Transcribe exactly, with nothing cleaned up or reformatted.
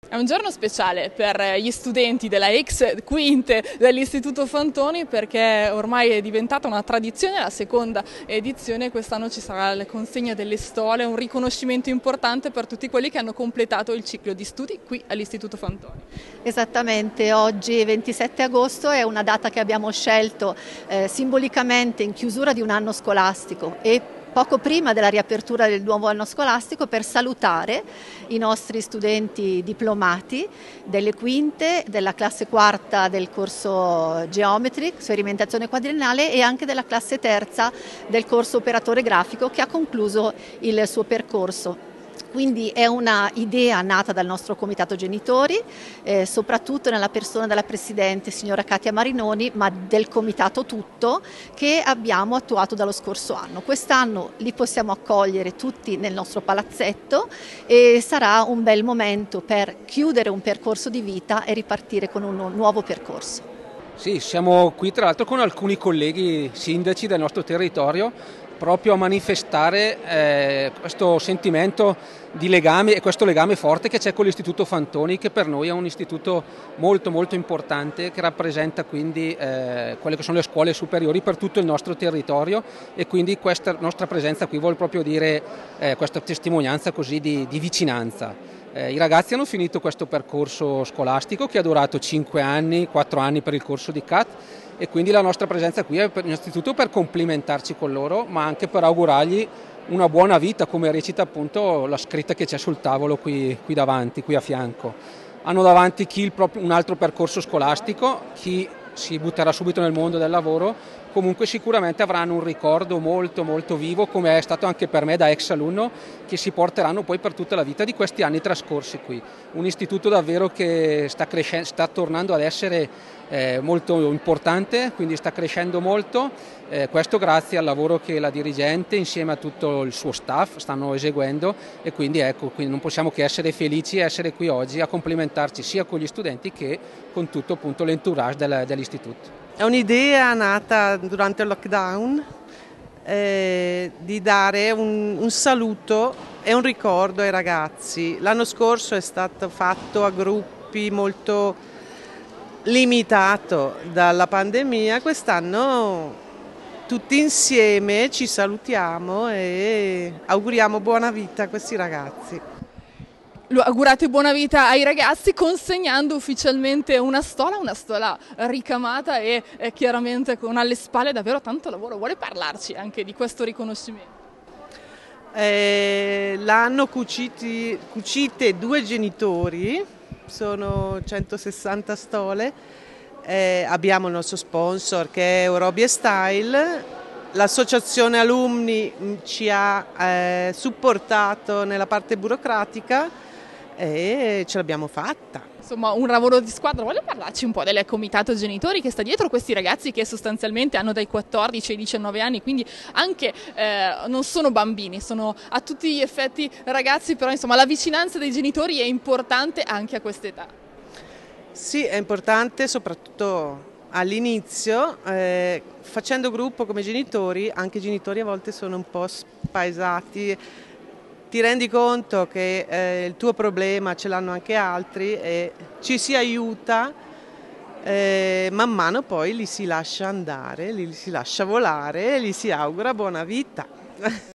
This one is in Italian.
È un giorno speciale per gli studenti della ex quinte dell'Istituto Fantoni perché ormai è diventata una tradizione la seconda edizione. Quest'anno ci sarà la consegna delle stole, un riconoscimento importante per tutti quelli che hanno completato il ciclo di studi qui all'Istituto Fantoni. Esattamente, oggi ventisette agosto è una data che abbiamo scelto eh, simbolicamente in chiusura di un anno scolastico e poco prima della riapertura del nuovo anno scolastico per salutare i nostri studenti diplomati delle quinte, della classe quarta del corso Geometry, sperimentazione quadriennale e anche della classe terza del corso operatore grafico che ha concluso il suo percorso. Quindi è una idea nata dal nostro comitato genitori, eh, soprattutto nella persona della presidente signora Katia Marinoni, ma del comitato tutto che abbiamo attuato dallo scorso anno. Quest'anno li possiamo accogliere tutti nel nostro palazzetto e sarà un bel momento per chiudere un percorso di vita e ripartire con un nuovo percorso. Sì, siamo qui tra l'altro con alcuni colleghi sindaci del nostro territorio proprio a manifestare eh, questo sentimento di legame e questo legame forte che c'è con l'Istituto Fantoni, che per noi è un istituto molto molto importante, che rappresenta quindi eh, quelle che sono le scuole superiori per tutto il nostro territorio, e quindi questa nostra presenza qui vuol proprio dire eh, questa testimonianza così di, di vicinanza. Eh, I ragazzi hanno finito questo percorso scolastico che ha durato cinque anni, quattro anni per il corso di C A T, e quindi la nostra presenza qui è innanzitutto per complimentarci con loro, ma anche per augurargli una buona vita, come recita appunto la scritta che c'è sul tavolo qui, qui davanti, qui a fianco. Hanno davanti chi il proprio, un altro percorso scolastico, chi si butterà subito nel mondo del lavoro. Comunque sicuramente avranno un ricordo molto molto vivo, come è stato anche per me da ex alunno, che si porteranno poi per tutta la vita di questi anni trascorsi qui. Un istituto davvero che sta crescendo, sta tornando ad essere eh, molto importante, quindi sta crescendo molto, eh, questo grazie al lavoro che la dirigente insieme a tutto il suo staff stanno eseguendo, e quindi ecco, quindi non possiamo che essere felici e essere qui oggi a complimentarci sia con gli studenti che con tutto appunto l'entourage del, dell'istituto. È un'idea nata durante il lockdown eh, di dare un, un saluto e un ricordo ai ragazzi. L'anno scorso è stato fatto a gruppi molto limitato dalla pandemia, quest'anno tutti insieme ci salutiamo e auguriamo buona vita a questi ragazzi. Augurate buona vita ai ragazzi consegnando ufficialmente una stola, una stola ricamata e eh, chiaramente con alle spalle davvero tanto lavoro. Vuole parlarci anche di questo riconoscimento? Eh, l'hanno cuciti, cucite due genitori, sono centosessanta stole, eh, abbiamo il nostro sponsor che è Eurobie Style, l'associazione alumni ci ha eh, supportato nella parte burocratica e ce l'abbiamo fatta. Insomma, un lavoro di squadra. Vuole parlarci un po' del comitato genitori che sta dietro questi ragazzi che sostanzialmente hanno dai quattordici ai diciannove anni, quindi anche eh, non sono bambini, sono a tutti gli effetti ragazzi, però insomma la vicinanza dei genitori è importante anche a quest'età. Sì, è importante soprattutto all'inizio, eh, facendo gruppo come genitori, anche i genitori a volte sono un po' spaesati. Ti rendi conto che eh, il tuo problema ce l'hanno anche altri e ci si aiuta, eh, man mano poi li si lascia andare, li si lascia volare e li si augura buona vita.